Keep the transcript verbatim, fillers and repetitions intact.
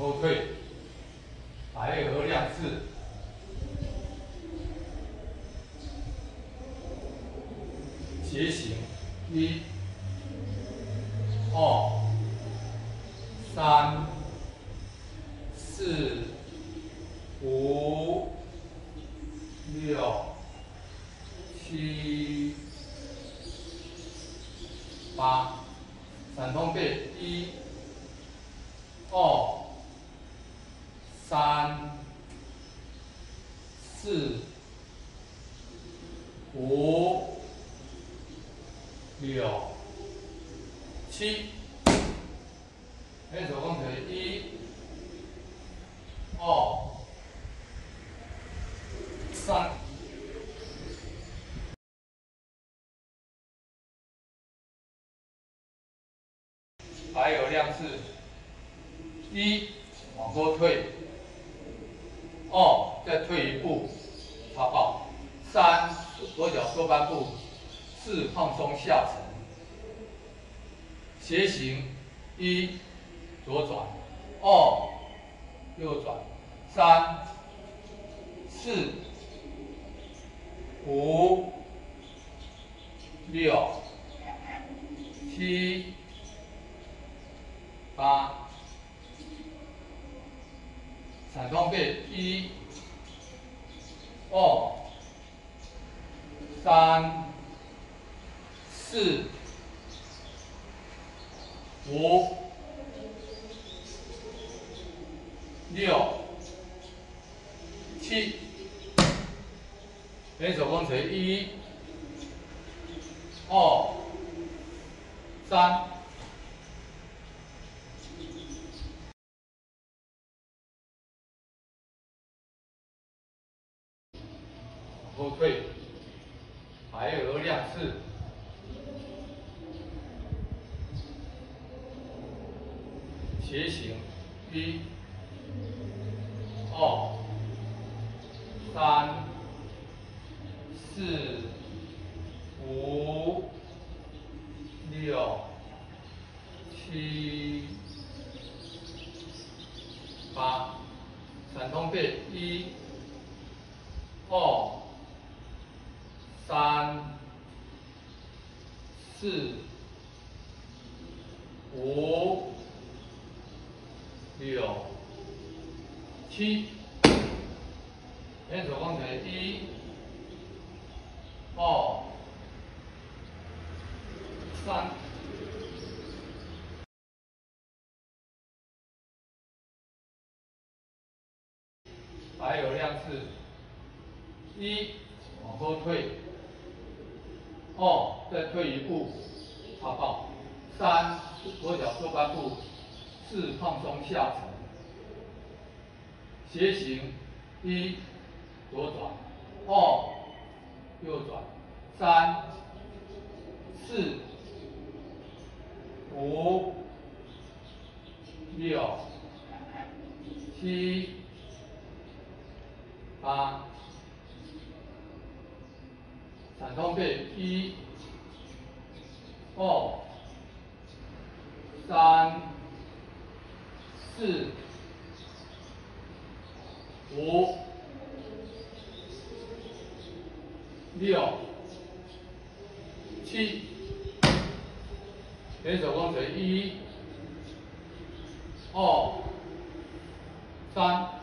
后退，白鹅亮翅，斜行，一、二、三、四、五、六、七、八，闪通背，一、二、三、四、五、六、七。哎，手工腿，一、二、三。白鹅亮翅，一往后退，二再退一步，插抱，三左脚收半步，四放松下沉，斜行，一左转，二右转，三四五六七。八，闪通背，一、二、三、四、五、六、七。连手工锤，一、二、三。后退，白鹅亮翅，斜行，一、二、三、四、五、六、七、八，闪通背，一、二。三、四、五、六、七。连手工腿，一、二、三。白鹅亮翅，一往后退。二，再退一步，插抱。三，左脚收半步。四，放松下沉。斜行，一，左转，二，右转，三，四，五，六，七，八。闪通背，一、二、三、四、五、六、七。连手工锤，一、二、三。